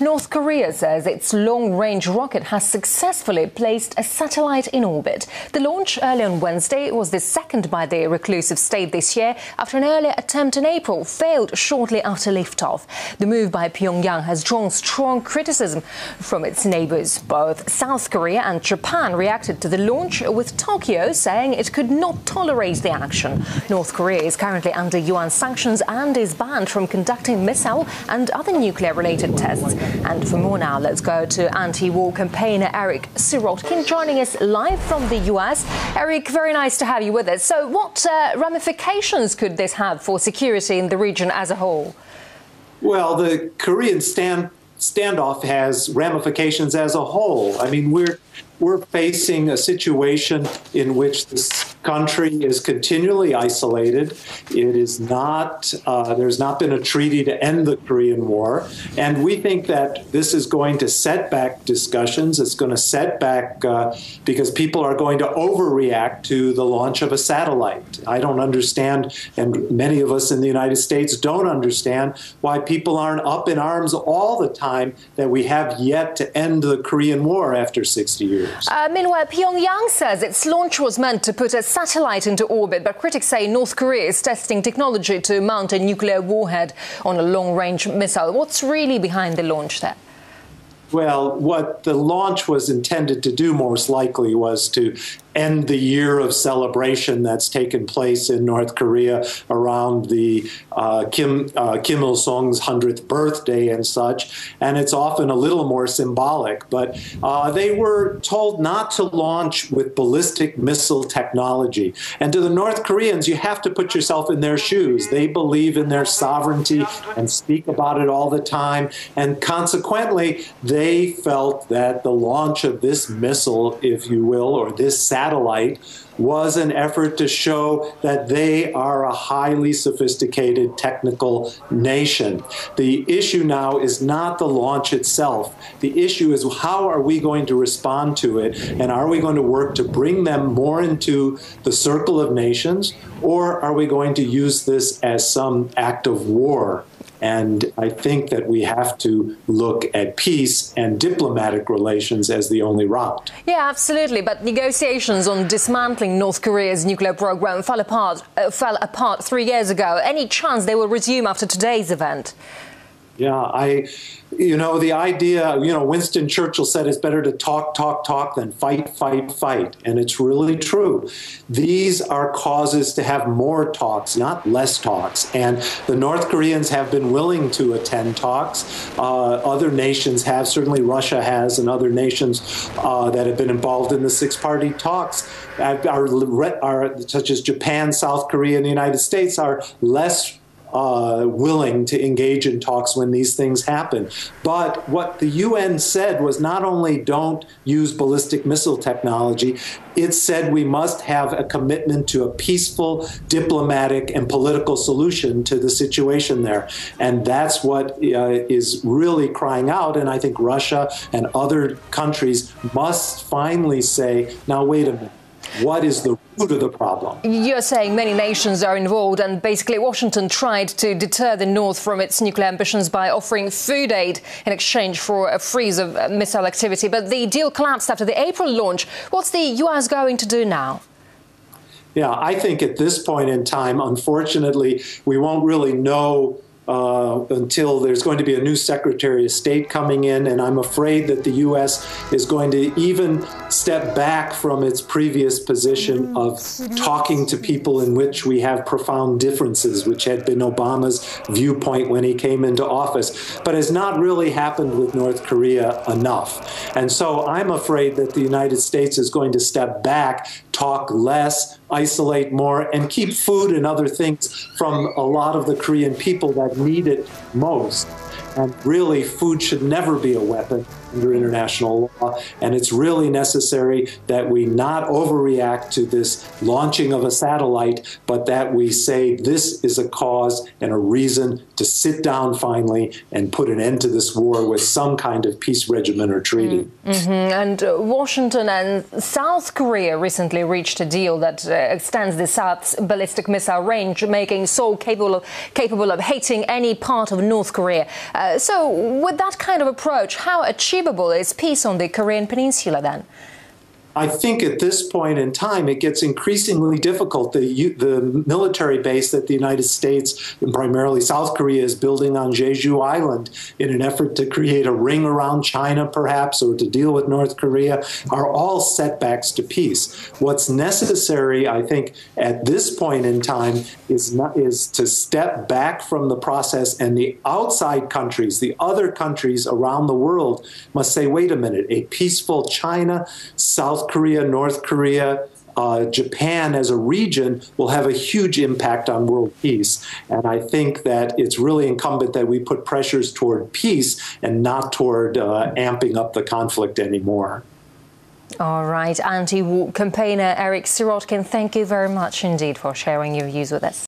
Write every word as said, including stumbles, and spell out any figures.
North Korea says its long-range rocket has successfully placed a satellite in orbit. The launch early on Wednesday was the second by the reclusive state this year, after an earlier attempt in April failed shortly after liftoff. The move by Pyongyang has drawn strong criticism from its neighbours. Both South Korea and Japan reacted to the launch, with Tokyo saying it could not tolerate the action. North Korea is currently under U N sanctions and is banned from conducting missile and other nuclear-related tests. And for more now, let's go to anti-war campaigner Eric Sirotkin, joining us live from the U S. Eric, very nice to have you with us. So what uh, ramifications could this have for security in the region as a whole? Well, the Korean stand, standoff has ramifications as a whole. I mean, we're we're facing a situation in which this country is continually isolated. It is not, uh, there's not been a treaty to end the Korean War. And we think that this is going to set back discussions. It's going to set back uh, because people are going to overreact to the launch of a satellite. I don't understand, and many of us in the United States don't understand, why people aren't up in arms all the time that we have yet to end the Korean War after sixty years. Uh, meanwhile, Pyongyang says its launch was meant to put a satellite into orbit, but critics say North Korea is testing technology to mount a nuclear warhead on a long-range missile. What's really behind the launch there? Well, what the launch was intended to do, most likely, was to end the year of celebration that's taken place in North Korea around the uh, Kim, uh, Kim Il-sung's hundredth birthday and such. And it's often a little more symbolic. But uh, they were told not to launch with ballistic missile technology. And to the North Koreans, you have to put yourself in their shoes. They believe in their sovereignty and speak about it all the time. And consequently, they felt that the launch of this missile, if you will, or this satellite, satellite was an effort to show that they are a highly sophisticated technical nation. The issue now is not the launch itself. The issue is how are we going to respond to it, and are we going to work to bring them more into the circle of nations, or are we going to use this as some act of war? And I think that we have to look at peace and diplomatic relations as the only route. Yeah, absolutely. But negotiations on dismantling North Korea's nuclear program fell apart, uh, fell apart three years ago. Any chance they will resume after today's event? Yeah, I, you know, the idea, you know, Winston Churchill said it's better to talk, talk, talk than fight, fight, fight. And it's really true. These are causes to have more talks, not less talks. And the North Koreans have been willing to attend talks. Uh, other nations have, certainly Russia has, and other nations uh, that have been involved in the six-party talks, are, are, are, such as Japan, South Korea, and the United States, are less Uh, willing to engage in talks when these things happen. But what the U N said was not only don't use ballistic missile technology, it said we must have a commitment to a peaceful, diplomatic, and political solution to the situation there. And that's what uh, is really crying out. And I think Russia and other countries must finally say, now, wait a minute. What is the root of the problem? You're saying many nations are involved, and basically Washington tried to deter the North from its nuclear ambitions by offering food aid in exchange for a freeze of missile activity. But the deal collapsed after the April launch. What's the U S going to do now? Yeah, I think at this point in time, unfortunately, we won't really know Uh, until there's going to be a new Secretary of State coming in, and I'm afraid that the U S is going to even step back from its previous position of talking to people in which we have profound differences, which had been Obama's viewpoint when he came into office, but has not really happened with North Korea enough. And so I'm afraid that the United States is going to step back, talk less, isolate more, and keep food and other things from a lot of the Korean people that need it most. And really, food should never be a weapon under international law. And it's really necessary that we not overreact to this launching of a satellite, but that we say this is a cause and a reason to sit down finally and put an end to this war with some kind of peace regimen or treaty. Mm-hmm. And uh, Washington and South Korea recently reached a deal that uh, extends the South's ballistic missile range, making Seoul capable of, capable of hitting any part of North Korea. Uh, Uh, so with that kind of approach, how achievable is peace on the Korean Peninsula then? I think at this point in time, it gets increasingly difficult. The, the military base that the United States, and primarily South Korea, is building on Jeju Island in an effort to create a ring around China, perhaps, or to deal with North Korea, are all setbacks to peace. What's necessary, I think, at this point in time is, not, is to step back from the process, and the outside countries, the other countries around the world, must say, wait a minute, a peaceful China, South Korea, North Korea, uh, Japan as a region will have a huge impact on world peace. And I think that it's really incumbent that we put pressures toward peace and not toward uh, amping up the conflict anymore. All right, anti-war campaigner Eric Sirotkin, thank you very much indeed for sharing your views with us.